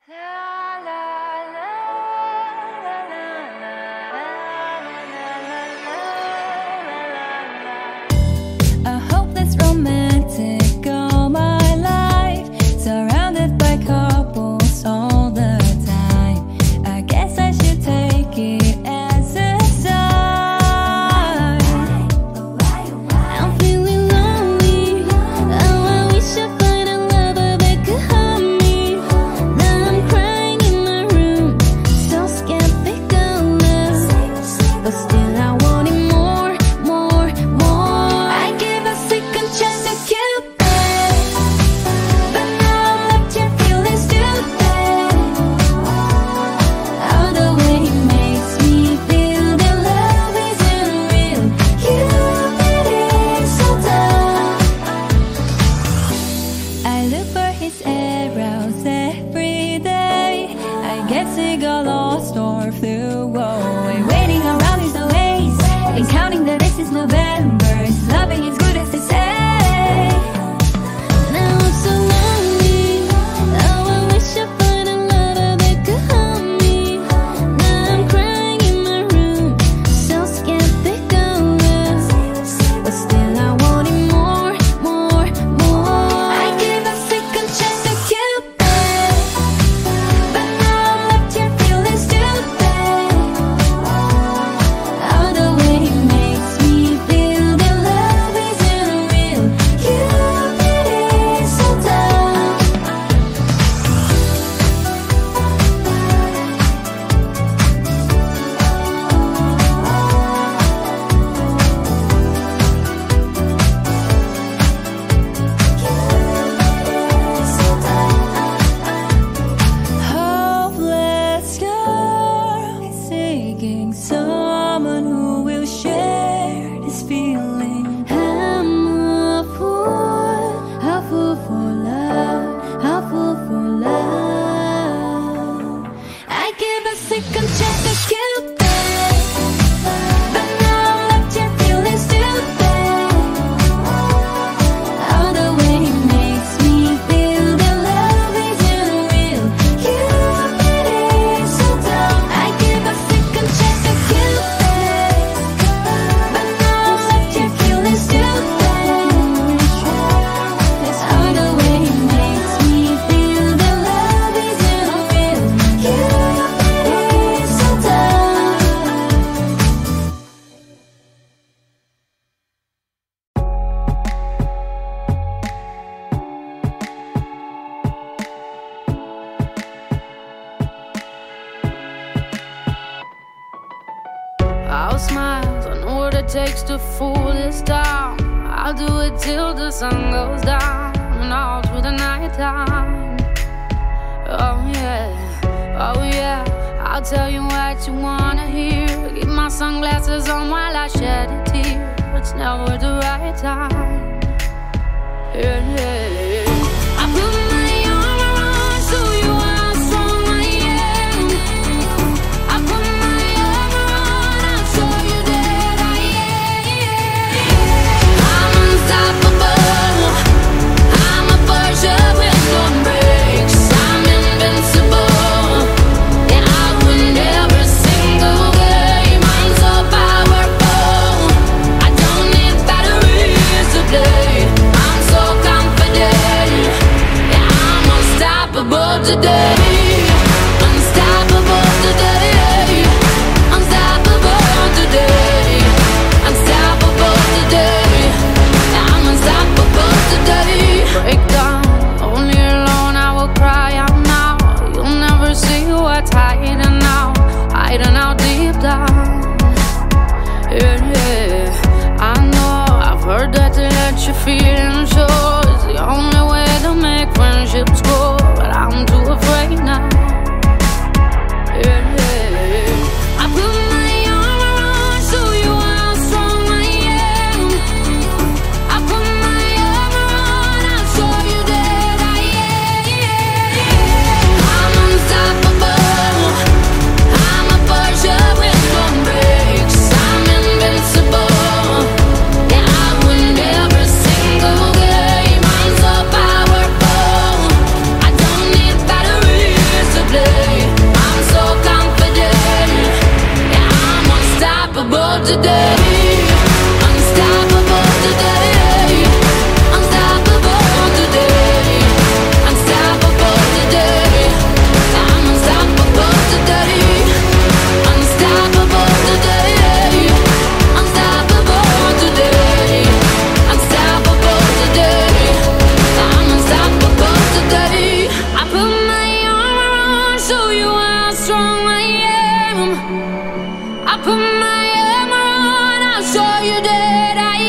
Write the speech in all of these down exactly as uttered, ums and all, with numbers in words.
I'll smile, I know what it takes to fool this town. I'll do it till the sun goes down and all through the night time. Oh yeah, oh yeah, I'll tell you what you wanna hear. Keep my sunglasses on while I shed a tear. It's never the right time. Yeah, yeah, yeah. I put my arm around so you are strong, I am. I put my arm around, I'll show you that I am. I'm unstoppable, I'm a Porsche with no brakes. I'm invincible, yeah, I win every single game. I'm so powerful, I don't need batteries to play. I'm so confident, yeah, I'm unstoppable today. Unstoppable today. Unstoppable today. Unstoppable today. Yeah, I'm unstoppable today. Break down, only alone I will cry out now. You'll never see what's hiding out, hiding out deep down. Yeah, yeah, I know, I've heard that to let you feel and show is the only way to make friendships grow, but I'm too afraid now. today. Unstoppable today. Unstoppable today. Unstoppable today. I'm unstoppable today. Unstoppable today. Unstoppable today. Unstoppable today. I'm unstoppable today. I put my armor on, show you how strong I am. I put my armor on, I'll show you that I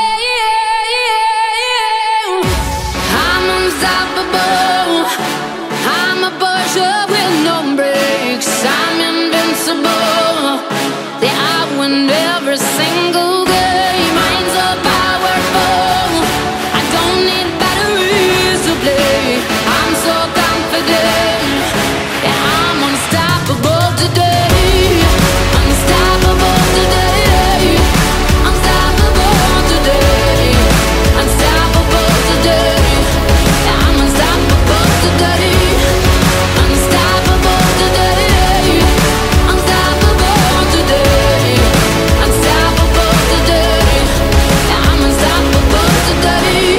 am. I'm unstoppable. I'm a pusher with no brakes. I'm invincible. Yeah, I win every single game. Mine's so powerful. I don't need batteries to play. I'm so confident. Yeah, I'm unstoppable today. Unstoppable today. Unstoppable today. Unstoppable today. Yeah, I'm unstoppable today. Unstoppable today. Unstoppable today. Unstoppable today. Yeah, I'm unstoppable today.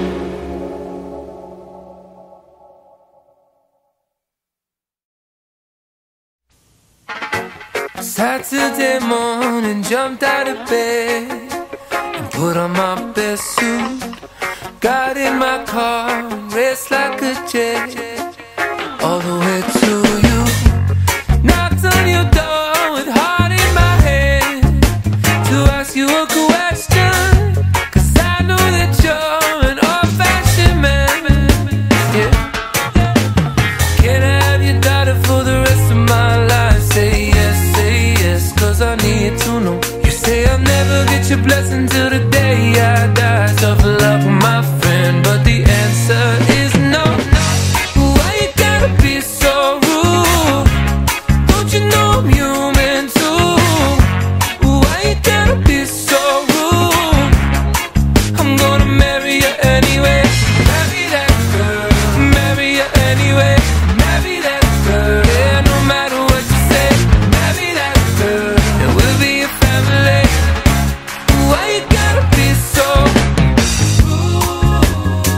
Saturday morning, jumped out of bed and put on my best suit. Got in my car and raced like a jet all the way to you. Knocked on your door with heart in my hand to ask you a question, 'cause I know that you're an old-fashioned man. Yeah. Can I have your daughter for the rest of my life? Say yes, say yes, 'cause I need to know. You say I'll never get your blessing till the day I die. Tough luck, my friend, but the answer is no. Why you gotta be so rude? Don't you know I'm human too? Why you gotta be so rude? I'm gonna marry you anyway. Marry that girl. Marry you anyway. Marry that girl. Yeah, no matter what you say. Marry that girl, and we'll be a family. Why you gotta be so rude?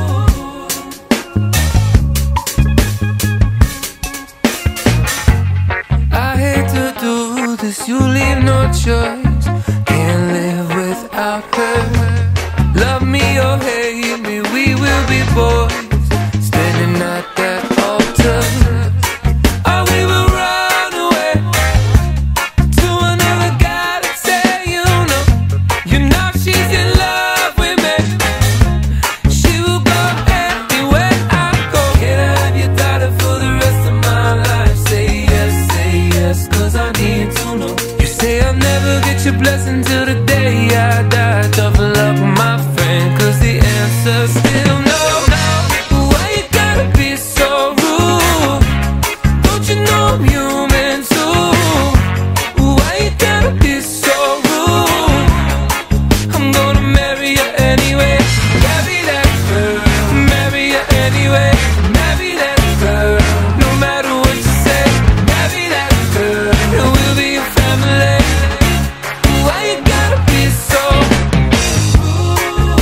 I hate to do this, you leave no choice. Can't live without her. Love me or hate me, we will be boys, standing at that altar. Or we will run away to another guy that say you know. You know she's in love with me. She will go anywhere I go. Can I have your daughter for the rest of my life? Say yes, say yes, 'cause I need to know. You say I'll never get your blessing till the day I die. Tough luck, my friend, 'cause the answer's still no. Why you gotta be so rude? Don't you know I'm human too? Why you gotta be so rude? I'm gonna marry you anyway. Marry that girl. Marry you anyway. Marry that girl. No matter what you say. Marry that girl, and we'll be a family. Why you gotta be so rude?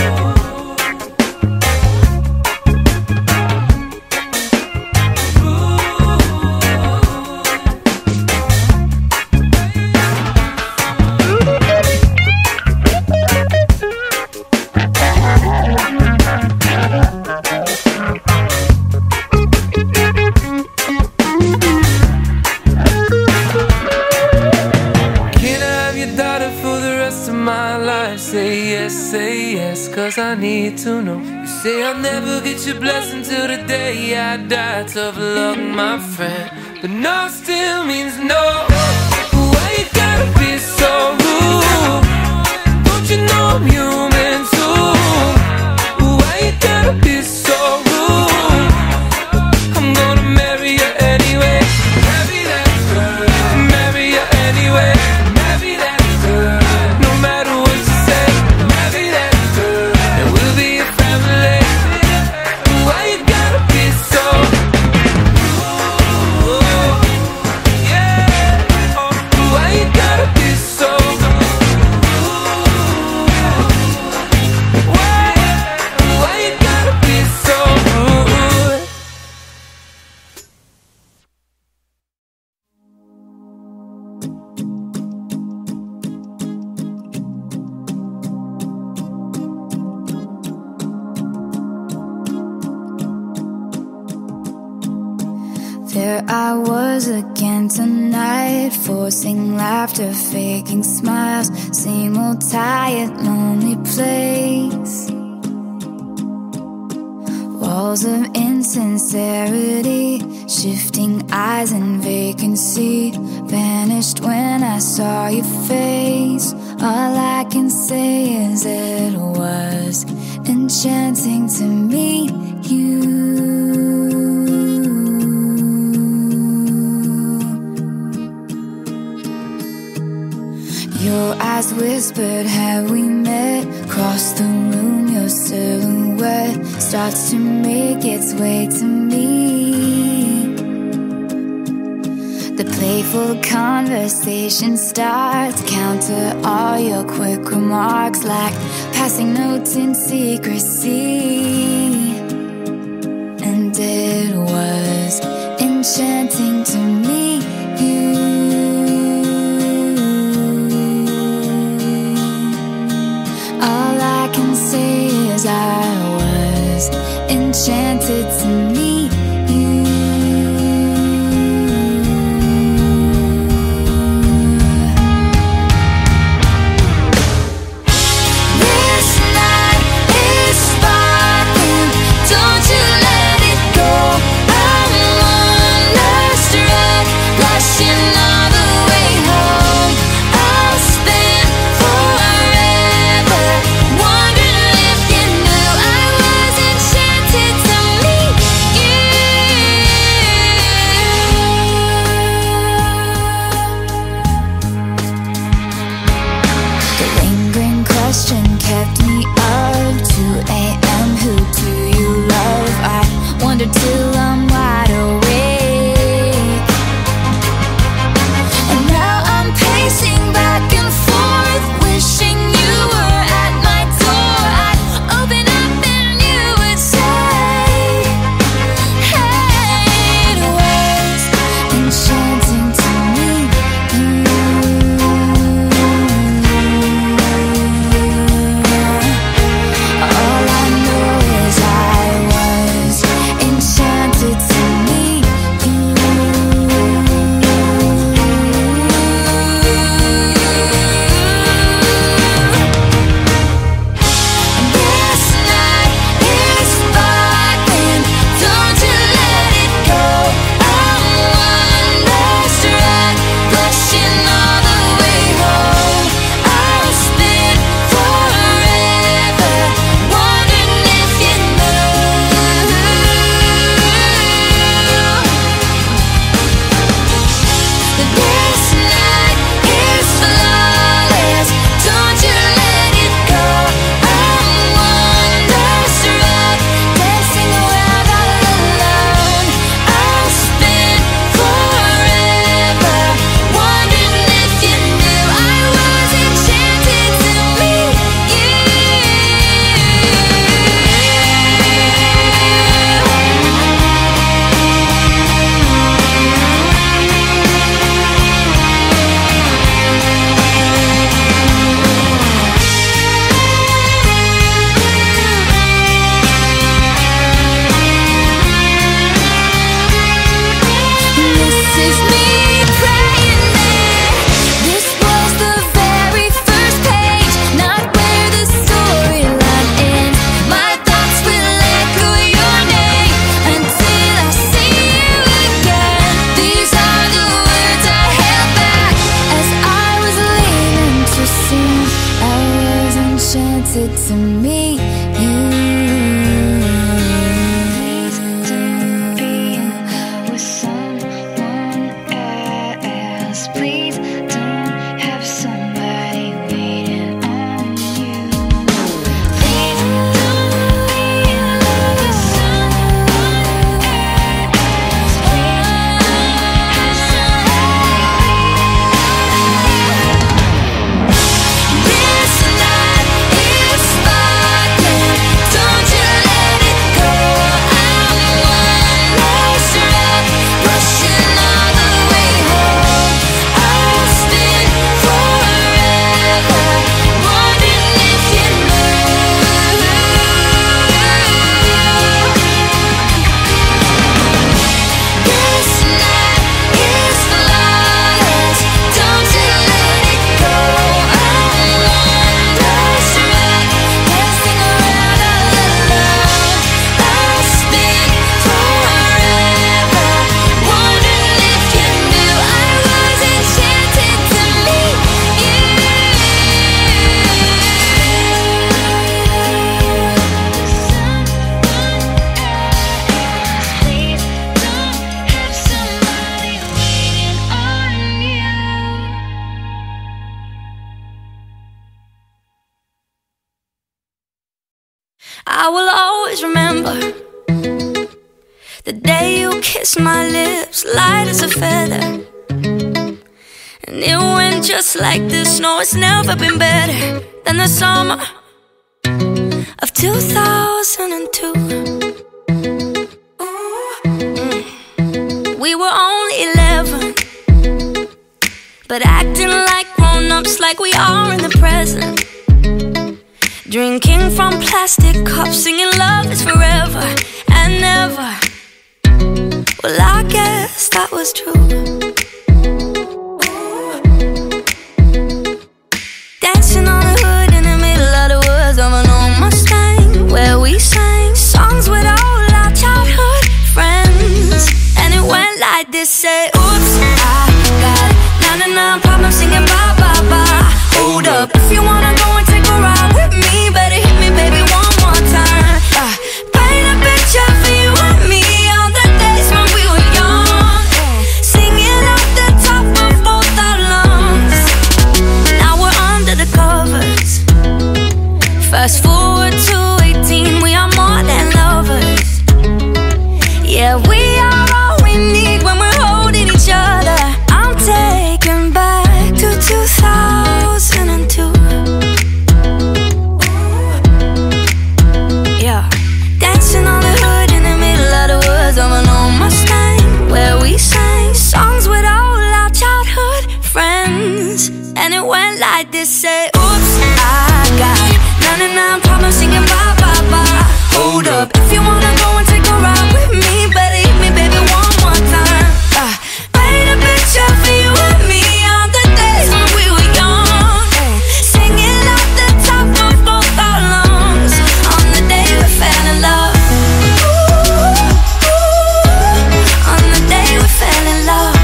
Can I have your daughter for the rest of my life? Say yes, say yes, 'cause I need to know. You say I'll never get your blessing till the day I die. Tough luck, my friend, but no still means no. Why you gotta be so rude? Don't you know I'm human too? Why you gotta be so rude? I'm gonna marry you anyway. Marry that girl. Marry you anyway. Marry that girl. No matter what you say. Marry that girl, and we'll be a family. Why you gotta be so rude? Yeah. Why you gotta be so rude? There I was again tonight, forcing laughter, faking smiles. Same old tired, lonely place. Walls of insincerity, shifting eyes and vacancy. Vanished when I saw your face. All I can say is it was enchanting to meet you. Your eyes whispered, have we met? Across the room, your silhouette starts to make its way to me. The playful conversation starts, counter all your quick remarks like passing notes in secrecy. And it was enchanting to meet you. I was enchanted to meet you. This night is sparkling, don't you let it go. I'm wonderstruck, blushing all the way home. I'll spend forever wondering if you knew I was enchanted to meet The day you kissed my lips, light as a feather. And it went just like this. No, it's never been better than the summer of two thousand two. Mm. We were only eleven, but acting like grown-ups, like we are in the present. Drinking from plastic cups, singing love is forever and never. Well, I guess that was true. Dancing on the hood in the middle of the woods of an old Mustang, where we sang songs with all our childhood friends. And it went like this, say, oops, I got ninety-nine problems singing bye, bye, bye. Hold up, if you wanna go and take a ride with me, better hit me, baby, one more time. uh, Paint a picture for you and me on the days when we were young, singing off the top of both our lungs. Now we're under the covers. Fast forward to eighteen, we are more than lovers. Yeah, we are all we need when we're holding each other. I'm taken back to two thousand two. Yeah, dancing on the hood in the middle of the woods of an old Mustang, where we sang songs with all our childhood friends. And it went like this, say, oops, I got ninety-nine problems singing bye, bye, bye. Hold up, if you wanna go and take a ride with me, better hit me, baby, one more time. uh, Paint a picture for you and me on the days when we were young, singing off the top of both our lungs on the day we fell in love. On the day we fell in love.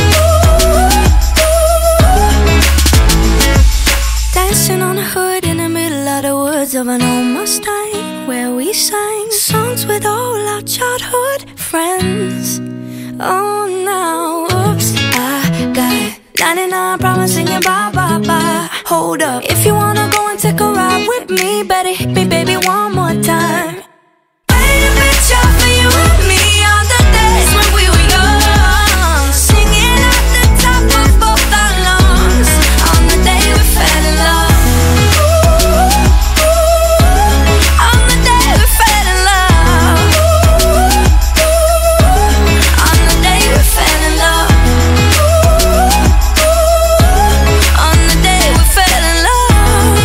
Dancing on the hood in the middle of the woods of an old Mustang, where we sang songs with all our childhood friends. Oh, now, oops, I got ninety-nine problems singing bye, bye, bye. Hold up, if you wanna go and take a ride with me, better hit me, baby, one more time. Paint a picture for you and me on the days when we were young, singing at the top of both our lungs on the day we fell in love. On the day we fell in love. On the day we fell in love. On the day we fell in love.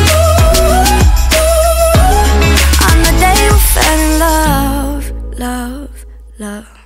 On the day we fell in love. Love, love.